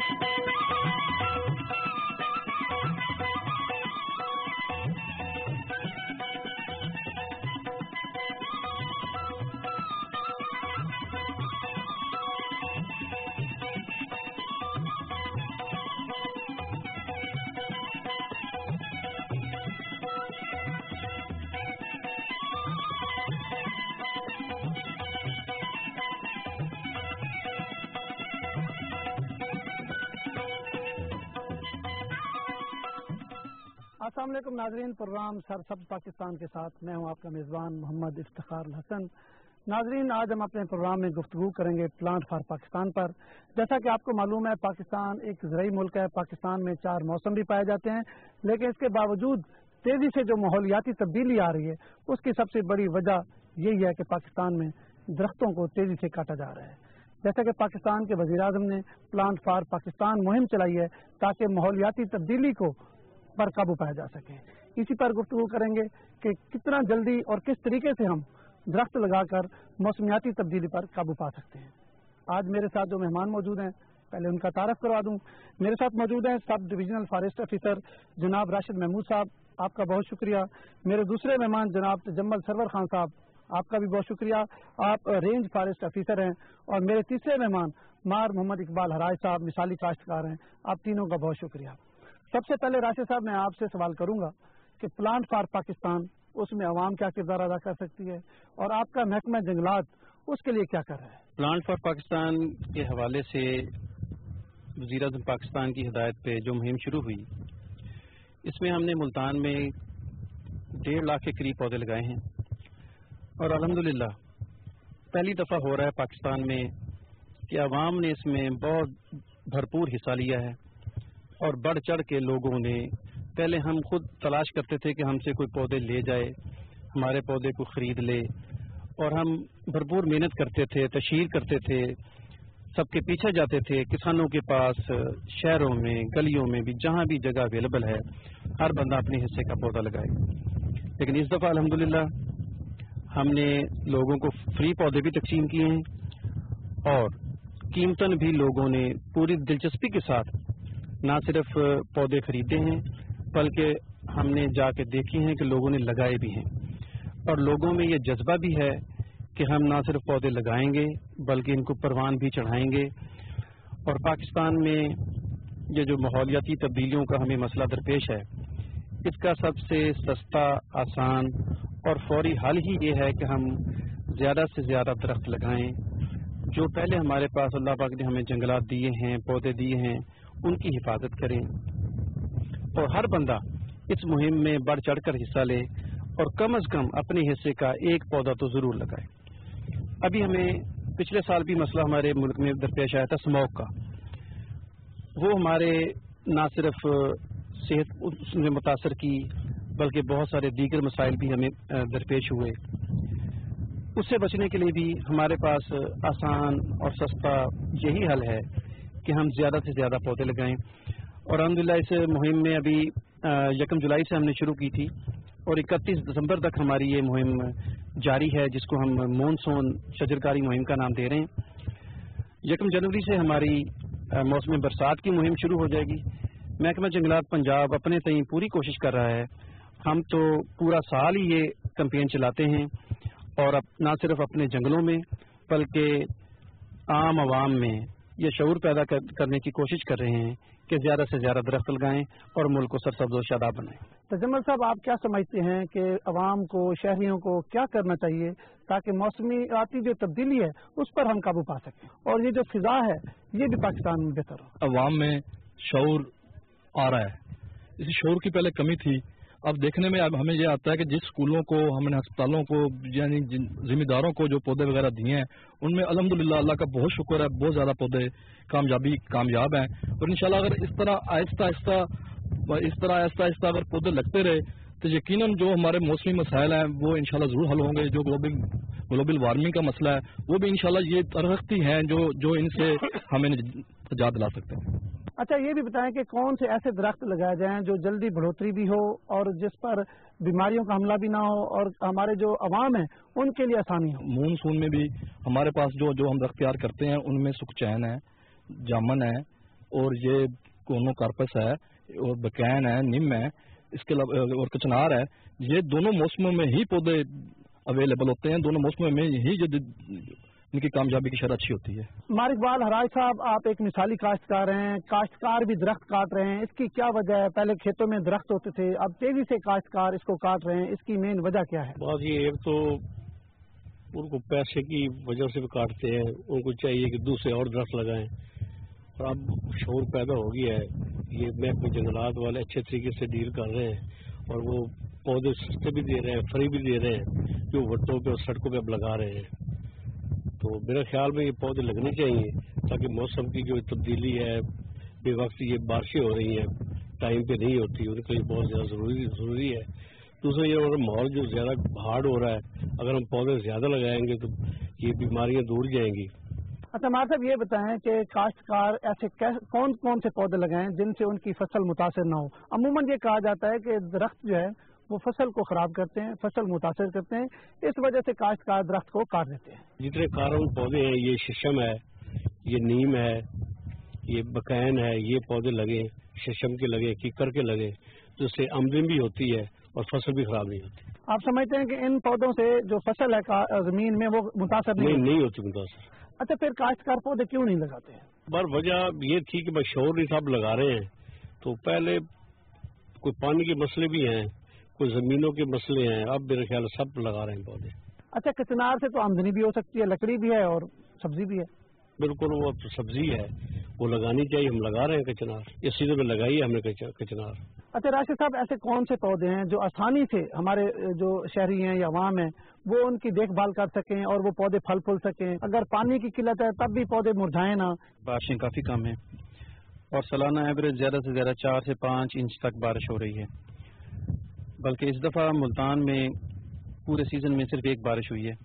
السلام علیکم ناظرین، پروگرام سرسبز پاکستان کے ساتھ میں ہوں آپ کا میزبان محمد افتخار الحسن۔ ناظرین، آج ہم اپنے پروگرام میں گفتگو کریں گے پلانٹ فار پاکستان پر۔ جیسا کہ آپ کو معلوم ہے، پاکستان ایک زرعی ملک ہے۔ پاکستان میں 4 موسم بھی پائے جاتے ہیں، لیکن اس کے باوجود تیزی سے جو ماحولیاتی تبدیلی آ رہی ہے، اس کی سب سے بڑی وجہ یہی ہے کہ پاکستان میں درختوں کو تیزی سے کاٹا جا رہا ہے۔ جیسا کہ پاکستان کے وزیر اعظم نے پلانٹ فار پاکستان مہم چلائی ہے تاکہ ماحولیاتی تبدیلی کو پر قابو پایا جا سکے۔ اسی پر گفتگو کریں گے کہ کتنا جلدی اور کس طریقے سے ہم درخت لگا کر موسمیاتی تبدیلی پر قابو پا سکتے ہیں۔ آج میرے ساتھ جو مہمان موجود ہیں، پہلے ان کا تعارف کروا دوں۔ میرے ساتھ موجود ہیں سب ڈویژنل فارسٹ آفیسر جناب راشد محمود صاحب، آپ کا بہت شکریہ۔ میرے دوسرے مہمان جناب تجمل سرور خان صاحب، آپ کا بھی بہت شکریہ، آپ رینج فارسٹ آفیسر ہیں۔ اور میرے تیسرے مہمان مار محمد اقبال ہراج صاحب، مثالی کاشتکار ہیں۔ آپ تینوں کا بہت شکریہ۔ سب سے پہلے راشد صاحب، میں آپ سے سوال کروں گا کہ پلانٹ فار پاکستان، اس میں عوام کیا کردار ادا کر سکتی ہے اور آپ کا محکمہ جنگلات اس کے لیے کیا کر رہا ہے؟ پلانٹ فار پاکستان کے حوالے سے وزیر اعظم پاکستان کی ہدایت پہ جو مہم شروع ہوئی، اس میں ہم نے ملتان میں 1.5 لاکھ کے قریب پودے لگائے ہیں، اور الحمدللہ پہلی دفعہ ہو رہا ہے پاکستان میں کہ عوام نے اس میں بہت بھرپور حصہ لیا ہے، اور بڑھ چڑھ کے لوگوں نے، پہلے ہم خود تلاش کرتے تھے کہ ہم سے کوئی پودے لے جائے، ہمارے پودے کو خرید لے، اور ہم بھرپور محنت کرتے تھے، تشہیر کرتے تھے، سب کے پیچھے جاتے تھے، کسانوں کے پاس، شہروں میں، گلیوں میں بھی، جہاں بھی جگہ اویلیبل ہے، ہر بندہ اپنے حصے کا پودا لگائے۔ لیکن اس دفعہ الحمدللہ ہم نے لوگوں کو فری پودے بھی تقسیم کیے ہیں، اور قیمتاً بھی لوگوں نے پوری دلچسپی کے ساتھ نہ صرف پودے خریدے ہیں، بلکہ ہم نے جا کے دیکھے ہیں کہ لوگوں نے لگائے بھی ہیں، اور لوگوں میں یہ جذبہ بھی ہے کہ ہم نہ صرف پودے لگائیں گے بلکہ ان کو پروان بھی چڑھائیں گے۔ اور پاکستان میں یہ جو ماحولیاتی تبدیلیوں کا ہمیں مسئلہ درپیش ہے، اس کا سب سے سستا، آسان اور فوری حل ہی یہ ہے کہ ہم زیادہ سے زیادہ درخت لگائیں۔ جو پہلے ہمارے پاس اللہ پاک نے ہمیں جنگلات دیے ہیں، پودے دیے ہیں، ان کی حفاظت کریں، اور ہر بندہ اس مہم میں بڑھ چڑھ کر حصہ لے، اور کم از کم اپنے حصے کا ایک پودا تو ضرور لگائے۔ ابھی ہمیں پچھلے سال بھی مسئلہ ہمارے ملک میں درپیش آیا تھا اسموک کا، وہ ہمارے نہ صرف صحت میں متاثر کی بلکہ بہت سارے دیگر مسائل بھی ہمیں درپیش ہوئے۔ اس سے بچنے کے لیے بھی ہمارے پاس آسان اور سستا یہی حل ہے کہ ہم زیادہ سے زیادہ پودے لگائیں، اور الحمدللہ اس مہم میں ابھی 1 جولائی سے ہم نے شروع کی تھی، اور 31 دسمبر تک ہماری یہ مہم جاری ہے، جس کو ہم مونسون شجرکاری مہم کا نام دے رہے ہیں۔ 1 جنوری سے ہماری موسم برسات کی مہم شروع ہو جائے گی۔ محکمہ جنگلات پنجاب اپنے تئیں پوری کوشش کر رہا ہے، ہم تو پورا سال ہی یہ کمپین چلاتے ہیں، اور نہ صرف اپنے جنگلوں میں بلکہ عام عوام میں یہ شعور پیدا کرنے کی کوشش کر رہے ہیں کہ زیادہ سے زیادہ درخت لگائیں اور ملک کو سرسبز و شاداب بنائیں۔ تجمل صاحب، آپ کیا سمجھتے ہیں کہ عوام کو، شہریوں کو کیا کرنا چاہیے تاکہ موسمیاتی جو تبدیلی ہے اس پر ہم قابو پا سکیں، اور یہ جو فضا ہے یہ بھی پاکستان میں بہتر ہو؟ عوام میں شعور آ رہا ہے، اسی شعور کی پہلے کمی تھی۔ اب دیکھنے میں اب ہمیں یہ آتا ہے کہ جس اسکولوں کو، ہم نے ہسپتالوں کو، یعنی جن ذمہ داروں کو جو پودے وغیرہ دیے ہیں، ان میں الحمدللہ اللہ کا بہت شکر ہے، بہت زیادہ پودے کامیاب ہیں، اور انشاءاللہ اگر اس طرح آہستہ آہستہ اگر پودے لگتے رہے تو یقیناً جو ہمارے موسمی مسائل ہیں وہ انشاءاللہ ضرور حل ہوں گے۔ جو گلوبل وارمنگ کا مسئلہ ہے وہ بھی انشاءاللہ یہ درخت ہی ہیں جو ان سے ہمیں نجات دلا سکتے ہیں۔ اچھا، یہ بھی بتائیں کہ کون سے ایسے درخت لگائے جائیں جو جلدی بڑھوتری بھی ہو اور جس پر بیماریوں کا حملہ بھی نہ ہو اور ہمارے جو عوام ہیں ان کے لیے آسانی ہو؟ مونسون میں بھی ہمارے پاس جو ہم درخت تیار کرتے ہیں ان میں سکچین ہے، جامن ہے، اور یہ کونو کارپس ہے اور بکین ہے، نم ہے، اس کے علاوہ اور کچنار ہے. یہ دونوں موسموں میں ہی پودے اویلیبل ہوتے ہیں، دونوں موسموں میں ہی جو ان کی کامیابی کی شرح اچھی ہوتی ہے. مارک اقبال حراج صاحب، آپ ایک مثالی کاشتکار ہیں، کاشتکار بھی درخت کاٹ رہے ہیں، اس کی کیا وجہ ہے؟ پہلے کھیتوں میں درخت ہوتے تھے، اب تیزی سے کاشتکار اس کو کاٹ رہے ہیں، اس کی مین وجہ کیا ہے؟ بات یہ ایک تو ان کو پیسے کی وجہ سے بھی کاٹتے ہیں، ان کو چاہیے کہ دوسرے اور درخت لگائیں. اور اب شعور پیدا ہو گیا ہے، یہ محکمہ جنگلات والے اچھے طریقے سے ڈیل کر رہے ہیں اور وہ پودے سستے بھی دے رہے ہیں، فری بھی دے رہے ہیں، جو وٹوں پہ اور سڑکوں پہ اب لگا رہے ہیں. تو میرے خیال میں یہ پودے لگنے چاہیے تاکہ موسم کی جو تبدیلی ہے، بے وقت یہ بارشیں ہو رہی ہیں، ٹائم پہ نہیں ہوتی، ان کے لیے بہت زیادہ ضروری ہے. دوسرا یہ اور ماحول جو زیادہ ہارڈ ہو رہا ہے، اگر ہم پودے زیادہ لگائیں گے تو یہ بیماریاں دور جائیں گی. اچھا مار صاحب، یہ بتائیں کہ کاشتکار ایسے کون کون سے پودے لگائیں جن سے ان کی فصل متاثر نہ ہو؟ عموماً یہ کہا جاتا ہے کہ درخت جو ہے وہ فصل کو خراب کرتے ہیں، فصل متاثر کرتے ہیں، اس وجہ سے کاشتکار درخت کو کاٹ دیتے ہیں. جتنے کاربن پودے ہیں، یہ ششم ہے، یہ نیم ہے، یہ بکین ہے، یہ پودے لگے، ششم کے لگے، کیکر کے لگے، جس سے آمدنی بھی ہوتی ہے اور فصل بھی خراب نہیں ہوتی. آپ سمجھتے ہیں کہ ان پودوں سے جو فصل ہے زمین میں وہ متاثر نہیں ہوتی متاثر. اچھا، پھر کاشتکار پودے کیوں نہیں لگاتے ہیں؟ بر وجہ یہ تھی کہ بس شور نہیں صاحب لگا رہے ہیں. تو پہلے کوئی پانی کے مسئلے بھی ہیں، کوئی زمینوں کے مسئلے ہیں، اب میرے خیال سب لگا رہے ہیں پودے. اچھا، کچنار سے تو آمدنی بھی ہو سکتی ہے، لکڑی بھی ہے اور سبزی بھی ہے. بالکل، وہ تو سبزی ہے، وہ لگانی چاہیے، ہم لگا رہے ہیں کچنار، اس سیزن میں لگائی ہے ہم نے کچنار. اچھا راشد صاحب، ایسے کون سے پودے ہیں جو آسانی سے ہمارے جو شہری ہیں یا عوام ہیں وہ ان کی دیکھ بھال کر سکیں اور وہ پودے پھل پھول سکیں؟ اگر پانی کی قلت ہے تب بھی پودے مرجھائیں نہ. بارشیں کافی کم ہیں اور سالانہ ایوریج زیادہ سے زیادہ 4 سے 5 انچ تک بارش ہو رہی ہے، بلکہ اس دفعہ ملتان میں پورے سیزن میں صرف ایک بارش ہوئی ہے.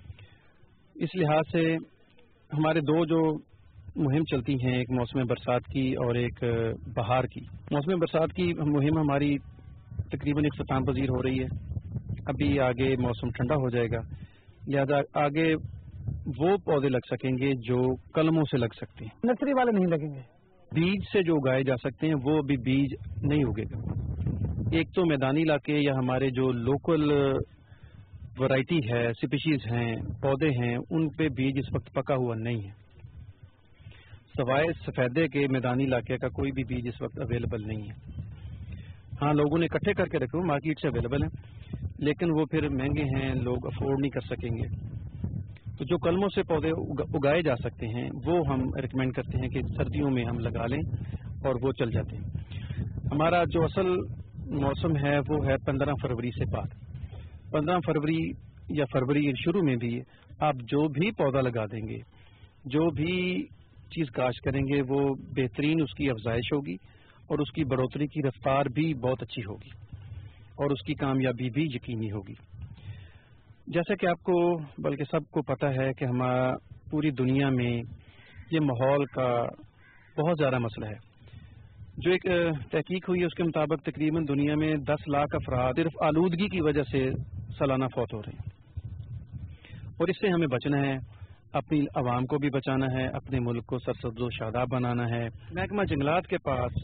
اس لحاظ سے ہمارے دو جو مہم چلتی ہیں، ایک موسم برسات کی اور ایک بہار کی. موسم برسات کی مہم ہماری تقریباً اختتام پذیر ہو رہی ہے. ابھی آگے موسم ٹھنڈا ہو جائے گا، لہذا آگے وہ پودے لگ سکیں گے جو کلموں سے لگ سکتے ہیں. نرسری والے نہیں لگیں گے. بیج سے جو اگائے جا سکتے ہیں وہ ابھی بیج نہیں اگے گا. ایک تو میدانی علاقے یا ہمارے جو لوکل ورائٹی ہے، سپیشیز ہیں، پودے ہیں، ان پہ بیج اس وقت پکا ہوا نہیں ہے. سوائے سفیدے کے میدانی علاقے کا کوئی بھی بیج اس وقت اویلیبل نہیں ہے. ہاں، لوگوں نے اکٹھے کر کے رکھے، مارکیٹ سے اویلیبل ہیں، لیکن وہ پھر مہنگے ہیں، لوگ افورڈ نہیں کر سکیں گے. تو جو کلموں سے پودے اگائے جا سکتے ہیں وہ ہم ریکمینڈ کرتے ہیں کہ سردیوں میں ہم لگا لیں اور وہ چل جاتے ہیں. ہمارا جو اصل موسم ہے وہ ہے 15 فروری سے بعد. 15 فروری یا فروری شروع میں بھی آپ جو بھی پودا لگا دیں گے، جو بھی چیز کاشت کریں گے، وہ بہترین اس کی افزائش ہوگی اور اس کی بڑھوتری کی رفتار بھی بہت اچھی ہوگی اور اس کی کامیابی بھی یقینی ہوگی. جیسا کہ آپ کو بلکہ سب کو پتہ ہے کہ ہمارا پوری دنیا میں یہ ماحول کا بہت زیادہ مسئلہ ہے. جو ایک تحقیق ہوئی ہے اس کے مطابق تقریباً دنیا میں 10 لاکھ افراد صرف آلودگی کی وجہ سے سالانہ فوت ہو رہے ہیں، اور اس سے ہمیں بچنا ہے. اپنی عوام کو بھی بچانا ہے، اپنے ملک کو سرسبز و شاداب بنانا ہے. محکمہ جنگلات کے پاس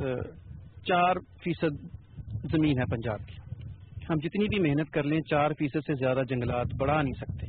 4% زمین ہے پنجاب کی. ہم جتنی بھی محنت کر لیں 4% سے زیادہ جنگلات بڑھا نہیں سکتے.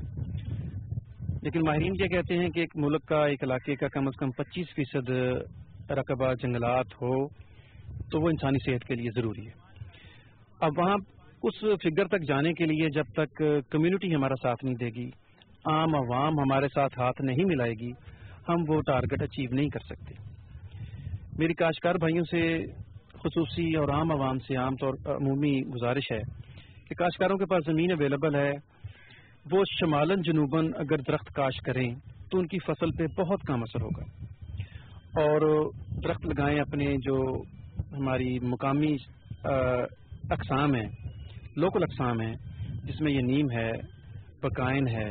لیکن ماہرین کیا کہتے ہیں کہ ایک ملک کا، ایک علاقے کا کم از کم 25% رقبہ جنگلات ہو تو وہ انسانی صحت کے لیے ضروری ہے. اب وہاں اس فگر تک جانے کے لیے جب تک کمیونٹی ہمارا ساتھ نہیں دے گی، عام عوام ہمارے ساتھ ہاتھ نہیں ملائے گی، ہم وہ ٹارگٹ اچیو نہیں کر سکتے. میری کاشتکار بھائیوں سے خصوصی اور عام عوام سے عام طور عمومی گزارش ہے کہ کاشتکاروں کے پاس زمین اویلیبل ہے، وہ شمالاً جنوباً اگر درخت کاشت کریں تو ان کی فصل پہ بہت کم اثر ہوگا. اور درخت لگائیں اپنے جو ہماری مقامی اقسام ہیں، لوکل اقسام ہیں، جس میں یہ نیم ہے، بکائن ہے،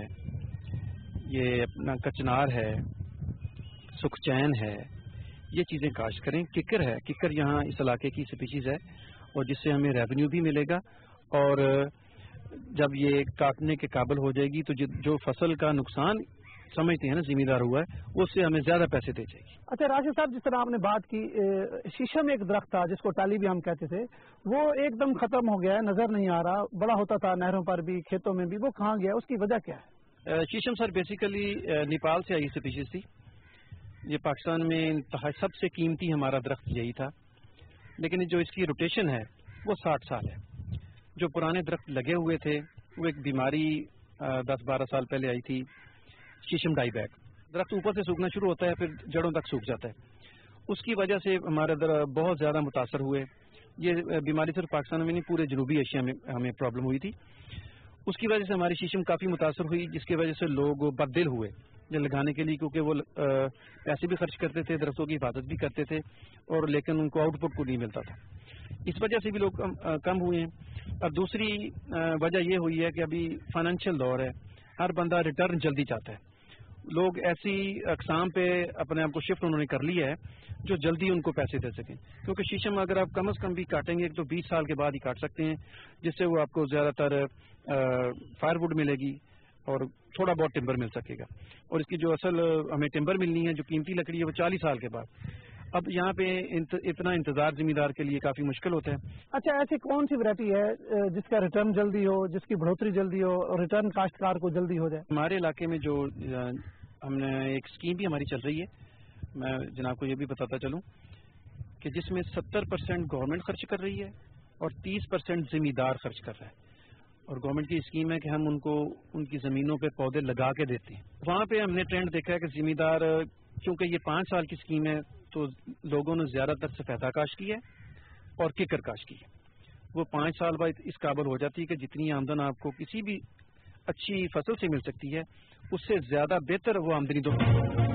یہ اپنا کچنار ہے، سکھ چین ہے، یہ چیزیں کاشت کریں. ککر ہے، ککر یہاں اس علاقے کی سپیشیز ہے اور جس سے ہمیں ریونیو بھی ملے گا، اور جب یہ کاٹنے کے قابل ہو جائے گی تو جو فصل کا نقصان समझते हैं ना जिम्मेदार हुआ है, उससे हमें ज्यादा पैसे दे जाएगी। अच्छा राशिद साहब, जिस तरह आपने बात की, शीशम एक दरख्त था जिसको टाली भी हम कहते थे, वो एकदम खत्म हो गया है, नजर नहीं आ रहा, बड़ा होता था नहरों पर भी खेतों में भी, वो कहाँ गया, उसकी वजह क्या है? शीशम सर बेसिकली नेपाल से आई स्पीशीज थी। ये पाकिस्तान में सबसे कीमती हमारा दरख्त यही था, लेकिन जो इसकी रोटेशन है वो 60 साल है। जो पुराने दरख्त लगे हुए थे वो एक बीमारी 10-12 साल पहले आई थी, शीशम डाईबैक। दरख्त ऊपर से सूखना शुरू होता है, फिर जड़ों तक सूख जाता है। उसकी वजह से हमारे बहुत ज़्यादा मुतासर हुए। ये बीमारी सिर्फ पाकिस्तान में नहीं, पूरे जनूबी एशिया में हमें प्रॉब्लम हुई थी। उसकी वजह से हमारी शीशम काफ़ी मुतासर हुई, जिसकी वजह से लोग बददिल हुए ये लगाने के लिए, क्योंकि वो पैसे भी खर्च करते थे, दरख्तों की हिफाजत भी करते थे, और लेकिन उनको आउटपुट को नहीं मिलता था। इस वजह से भी लोग कम हुए हैं। और दूसरी वजह ये हुई है कि अभी फाइनेंशियल दौर है, हर बंदा रिटर्न जल्दी चाहता है। लोग ऐसी अकसाम पे अपने आप को शिफ्ट उन्होंने कर लिया है जो जल्दी उनको पैसे दे सकें, क्योंकि शीशम अगर आप कम से कम भी काटेंगे तो 20 साल के बाद ही काट सकते हैं, जिससे वो आपको ज़्यादातर फायरवुड मिलेगी और थोड़ा बहुत टिम्बर मिल सकेगा। और इसकी जो असल हमें टिम्बर मिलनी है, जो कीमती लकड़ी है, वो 40 साल के बाद। अब यहाँ पे इतना इंतजार जिम्मेदार के लिए काफ़ी मुश्किल होता है। अच्छा, ऐसी कौन सी वैरायटी है जिसका रिटर्न जल्दी हो, जिसकी बढ़ोतरी जल्दी हो और रिटर्न काश्तकार को जल्दी हो जाए? हमारे इलाके में जो हमने एक स्कीम भी हमारी चल रही है, मैं जनाब को ये भी बताता चलूँ कि जिसमें 70% गवर्नमेंट खर्च कर रही है और 30% जिम्मेदार खर्च कर रहा है। और गवर्नमेंट की स्कीम है कि हम उनको उनकी ज़मीनों पे पौधे लगा के देते हैं। वहाँ पे हमने ट्रेंड देखा है कि जिम्मेदार, क्योंकि ये 5 साल की स्कीम है, तो लोगों ने ज़्यादातर सफेदा काश की है और किकर काश की है। वो 5 साल बाद इस काबिल हो जाती है कि जितनी आमदन आपको किसी भी अच्छी फसल से मिल सकती है, उससे ज़्यादा बेहतर वो आमदनी दो।